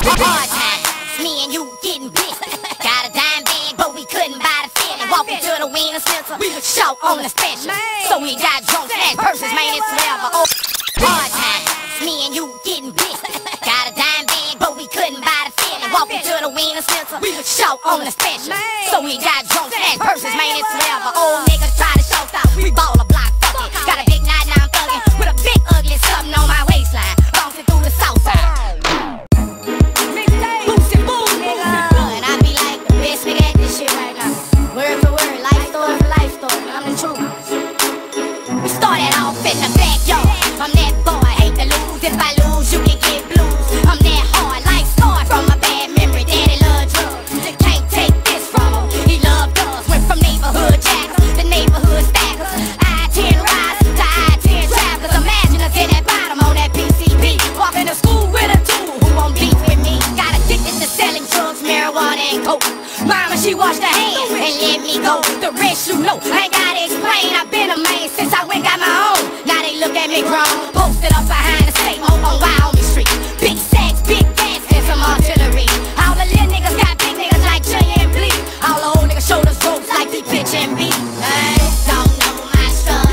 Hard times, me and you getting busy. Got a dime bag, but we couldn't buy the feeling. Walking to the Wiener Schnitzel, we was short on the special. So we got drunk as purses, man, it's forever. Oh, hard times, me and you getting busy. Got a dime bag, but we couldn't buy the feeling. Walking to the Wiener Schnitzel, we was short on the special. So we got drunk as purses, man, it's forever. Old niggas try to show out, we ball a block fucking. Got a big knot, now I'm thugging with a big ugly something on my waistline. Bouncing through the south side. We started off in the backyard. I'm that boy, hate to lose. If I lose, you can get blues. I'm that hard, life scarred from a bad memory. Daddy loved drugs, you can't take this from him. He loved us, went from neighborhood jackers to neighborhood stackers. I-10 rise to I-10 travelers. Imagine us at that bottom on that PCP, walking to school with a tool who won't beef with me. Got addicted to selling drugs, marijuana and coke. Mama, she washed her hands and let me go. The rest you know, I ain't gotta explain. I've been a man since I went got my own. Now they look at me grown, posted up behind the state on Wyoming Street. Big sacks, big gas, and some artillery. All the little niggas got big niggas like Jay and Bleak. All the old niggas showed us ropes like the pitch and beat. Don't know my stuff,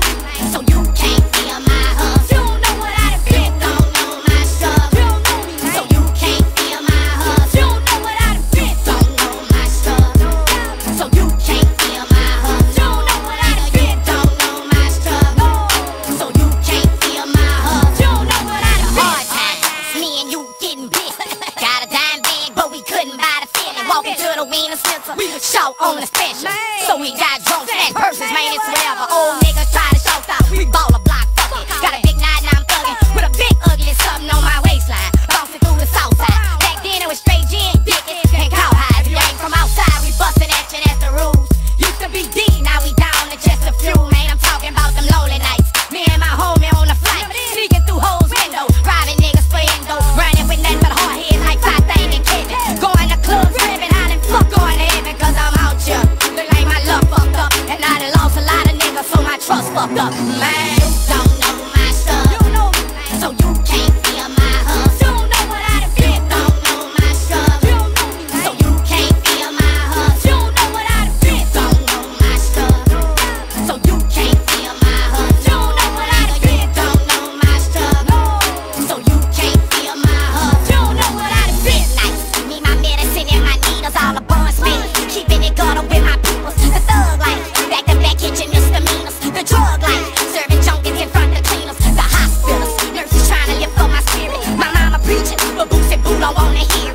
so you can't feel my hustle. You don't know what I done been. Don't know my stuff, so you can't feel my hustle. You don't know what I done been. Don't know my stuff, so you can't feel my hustle. You don't know what I done been. Don't know my stuff, so you can't feel my hustle. You don't know what I done been. Hard times, me and you getting busy. Got a dime bag, but we couldn't buy the feeling. Walking to the Wiener Schnitzel, we was short on the special. So we got drunk as purses, man, it's whatever. Old niggas try to show out, we ball a block fucking. Got a big knot, now I'm thugging with a big ugly something on my waistline. Bouncing through the south side. Back then it was straight gin, dickens, and cowhides. You ain't from outside, we bustin' at you, that's the rules. Used to be D, now we down to just a few, man. I'm talking about them lonely nights. Me and my homie on the flight, sneaking through hoes window, robbing niggas for endo, running with nothing but hard heads like 5 and Kevin. Going to clubs, living out and fuck going to heaven, cause I'm out here. Look like my luck fucked up, and I done lost a lot of niggas, so my trust fucked up. Man, you don't know my stuff, so you can't feel my hustle. You don't know what I done been. Don't know my stuff, so you can't feel my hustle. You don't know what I done been. Don't know my stuff, so you can't feel my hustle. You don't know what I done been. Don't know my stuff, so you can't feel my hustle. You don't know what I done been. Nice, me, my medicine and my needles all up on speed. Keeping it guarded with my peoples. The thug life, back-to-back kitchen misdemeanors. The drug life, serving junkies in front of cleaners. The hospitals, nurses trying to lift up my spirit. My mama preaching, but Boots and Boo don't wanna hear.